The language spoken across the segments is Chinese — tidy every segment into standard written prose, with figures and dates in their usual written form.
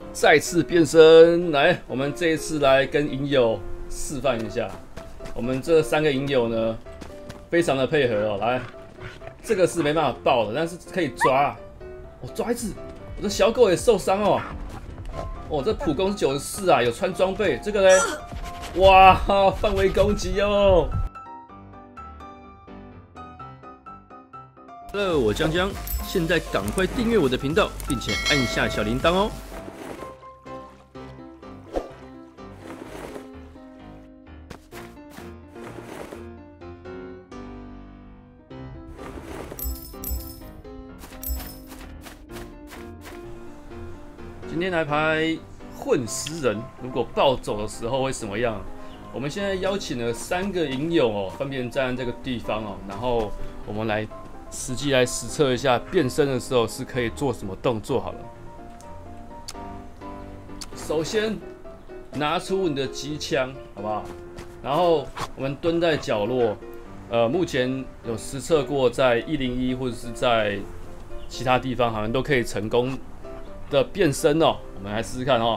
再次变身，来，我们这一次来跟营友示范一下。我们这3个营友呢，非常的配合哦。来，这个是没办法爆的，但是可以抓。我抓一只，我的小狗也受伤哦。哦，这普攻是94啊，有穿装备。这个呢，哇，范围攻击哦。Hello， 我江江，现在赶快订阅我的频道，并且按下小铃铛哦。今天来拍混尸人，如果暴走的时候会什么样？我们现在邀请了3个营友哦，分别站在这个地方哦，然后我们来实际来实测一下变身的时候是可以做什么动作好了。首先拿出你的机枪，好不好？然后我们蹲在角落，目前有实测过，在101或者是在其他地方好像都可以成功的变身哦。我们来试试看哦。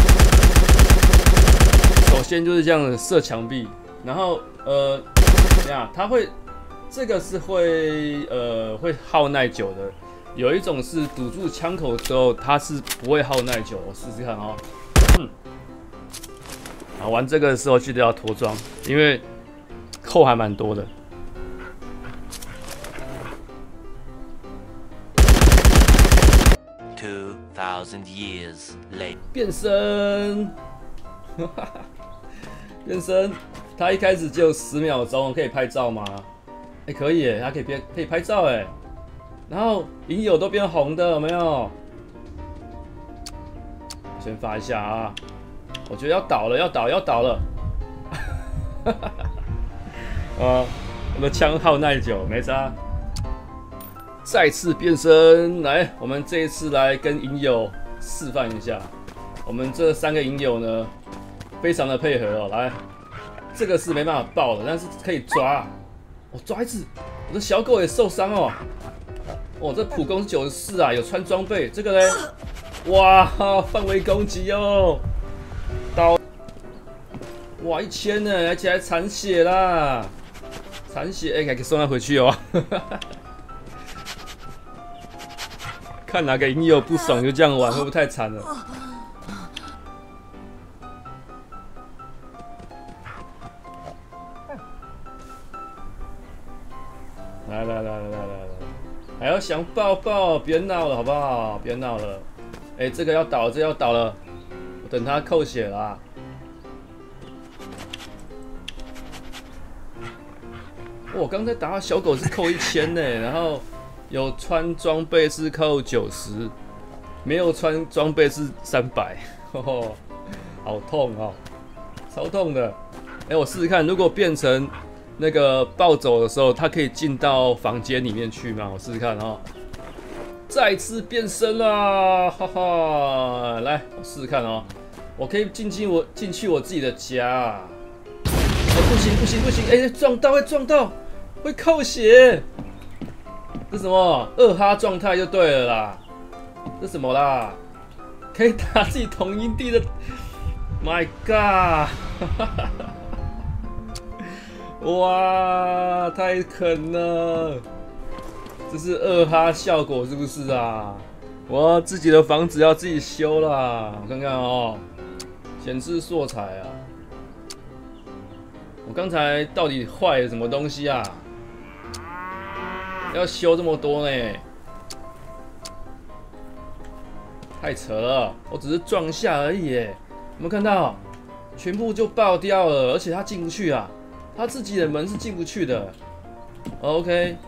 首先就是这样子射墙壁，然后怎样？它会。这个是会耗耐久的，有一种是堵住枪口之后，它是不会耗耐久。我试试看哦。啊，玩这个的时候记得要脱装，因为扣还蛮多的。 2000 years later， 变身，变身，它一开始只有10秒钟，可以拍照吗？可以耶，它可以拍照哎，然后营友都变红的，有没有？先发一下啊，我觉得要倒了，要倒了。我的枪耗耐久，没差。再次变身，来，我们这一次来跟营友示范一下。我们这3个营友呢，非常的配合哦。来，这个是没办法爆的，但是可以抓。我抓一只，我的小狗也受伤哦。哦，这普攻是94啊，有穿装备。这个呢，哇，范围攻击哦。刀，哇，1000呢，而且还残血啦，残血，可以送他回去哦。看哪个营友不爽就这样玩，会不会太惨了？来，还要想抱，别闹了好不好？别闹了。这个要倒了，这个要倒了，我等他扣血啦。我刚才打到小狗是扣1000呢，然后有穿装备是扣90，没有穿装备是300，好痛哦，超痛的。我试试看，如果变成那个暴走的时候，它可以进到房间里面去吗？我试试看哦。再次变身啦，哈哈！来，我试试看哦。我可以进去我自己的家。不行！撞到，会扣血。这什么2哈状态就对了啦。这什么啦？可以打自己同营地的 ，My God！ 哇，太狠了！这是2哈效果是不是啊？我自己的房子要自己修啦。我看看哦，显示素材啊。我刚才到底坏了什么东西啊？要修这么多呢？太扯了！我只是撞一下而已耶，有没有看到？全部就爆掉了，而且他进不去啊！他自己的门是进不去的。OK，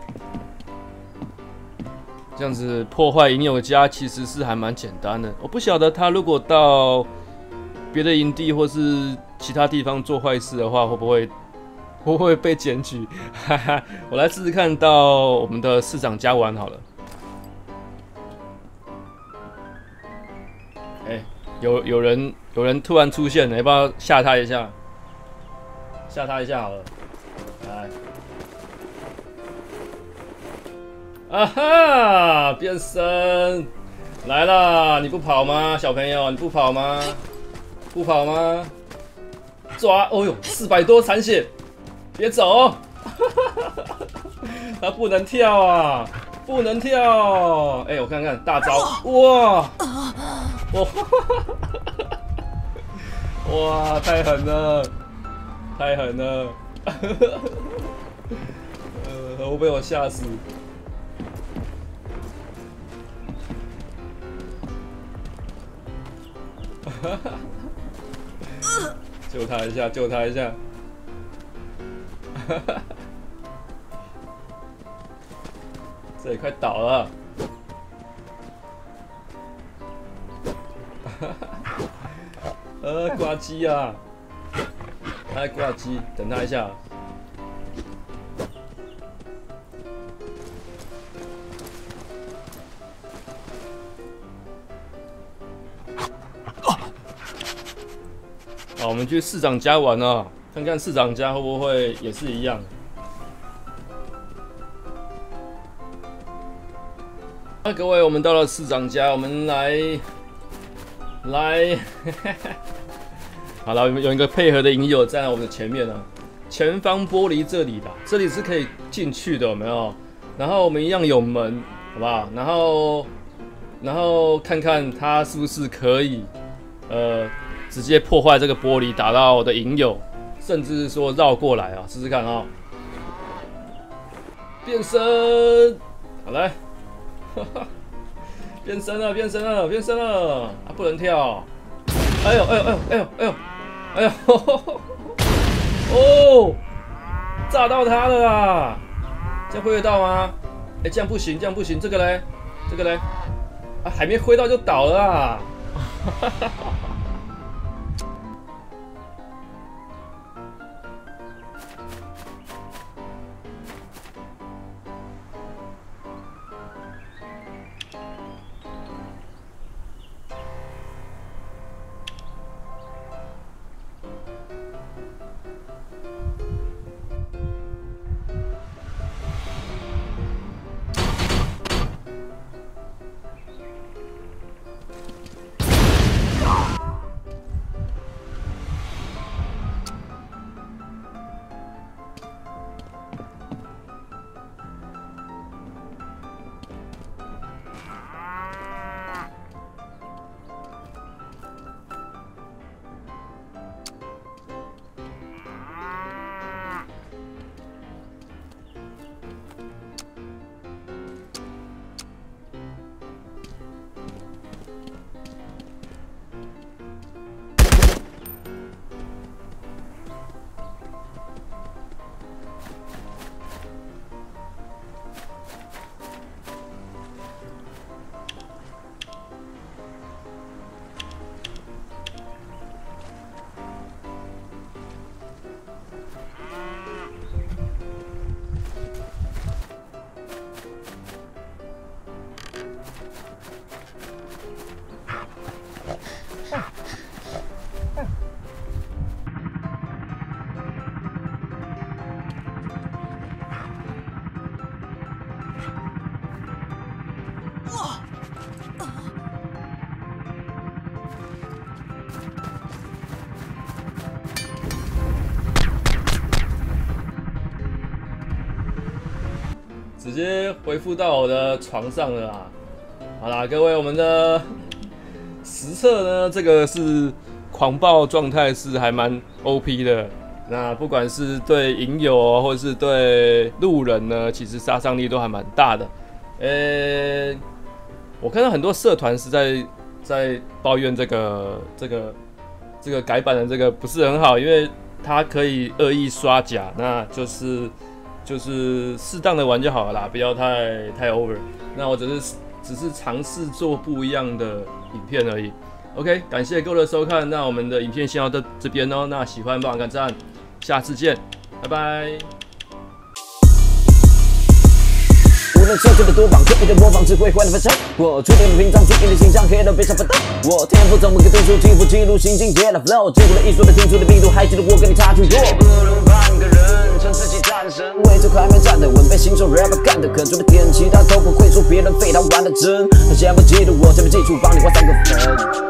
这样子破坏营友家其实是还蛮简单的。我不晓得他如果到别的营地或是其他地方做坏事的话，会不会被检举？哈哈，我来试试看到我们的市长家玩好了。有人突然出现了，要不要吓他一下？吓他一下好了。来，啊哈，变身！ 来啦！你不跑吗，小朋友？你不跑吗？不跑吗？抓！哦呦，400多残血，别走！他不能跳啊，不能跳！哎，我看看大招，哇！哇，太狠了，太狠了！会被我吓死。救他一下，救他一下！这也快倒了！挂机啊！他在挂机，等他一下。好，我们去市长家玩啊，看看市长家会不会也是一样。那各位，我们到了市长家，我们来，好了，有一个配合的营友站在我们的前面啊，前方玻璃这里的，这里是可以进去的，有没有？然后我们一样有门，好不好？然后看看他是不是可以，直接破坏这个玻璃，打到我的营友，甚至是说绕过来啊，试试看啊！变身，好来，变身了，变身了，变身了！啊，不能跳！哎呦，哎呦，哎呦，哎呦，哎呦，哎呦！哦，炸到他了啦！这样挥得到吗？哎，这样不行，这样不行，这个嘞，这个嘞，啊，还没挥到就倒了啊！直接恢复到我的床上了啦。好啦，各位，我们的实测呢，这个是狂暴状态，是还蛮 OP 的。那不管是对营友或者是对路人呢，其实杀伤力都还蛮大的。我看到很多社团是在抱怨这个改版的这个不是很好，因为它可以恶意刷甲，那就是适当的玩就好了啦，不要太 over。那我只是尝试做不一样的影片而已。OK， 感谢各位的收看，那我们的影片先到这边哦。那喜欢帮我按赞，下次见，拜拜。 无论受罪的多棒，刻意的模仿只会坏了反常。我注定屏障，注定的形象，黑到别想不到。我天赋怎么个读书，天赋记录，心境接了 flow，经过了艺术的听出的密度，还记得我跟你差距多。不如换个人。 成自己战神。位置还没站得稳，被新手 rapper 干得狠，准备点其他都不会说别人废他玩的真。他先不嫉妒我，前面记住帮你画3个粉。